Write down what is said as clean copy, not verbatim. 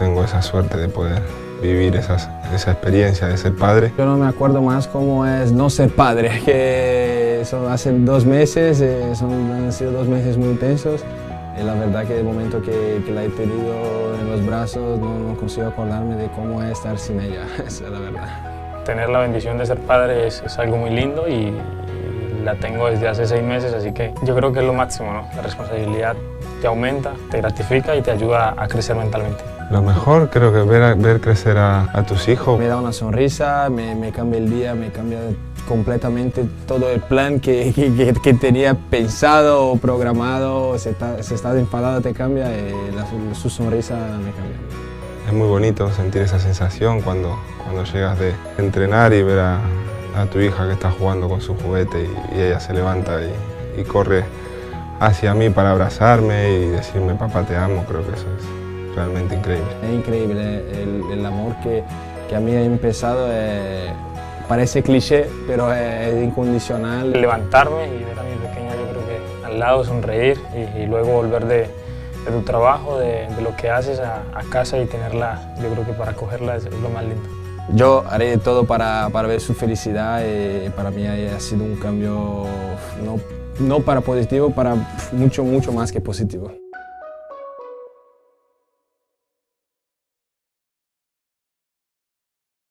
tengo esa suerte de poder vivir esa experiencia de ser padre. Yo no me acuerdo más cómo es no ser padre, que eso hace 2 meses, han sido 2 meses muy intensos. La verdad que de momento que la he tenido en los brazos no consigo acordarme de cómo es estar sin ella, esa es la verdad. Tener la bendición de ser padre es algo muy lindo y la tengo desde hace 6 meses, así que yo creo que es lo máximo, ¿no? La responsabilidad te aumenta, te gratifica y te ayuda a crecer mentalmente. Lo mejor creo que ver crecer a tus hijos. Me da una sonrisa, me cambia el día, me cambia completamente todo el plan que tenía pensado o programado. Si estás enfadado te cambia, su sonrisa me cambia. Es muy bonito sentir esa sensación cuando llegas de entrenar y ver a tu hija que está jugando con su juguete y ella se levanta y corre hacia mí para abrazarme y decirme papá te amo. Creo que eso es realmente increíble. Es increíble el amor que a mí ha empezado, parece cliché, pero es incondicional. Levantarme y ver a mi pequeña, yo creo que al lado, sonreír y luego volver de tu trabajo, de lo que haces a casa y tenerla, yo creo que para acogerla es lo más lindo. Yo haré todo para ver su felicidad. Para mí ha sido un cambio no para positivo, para mucho más que positivo.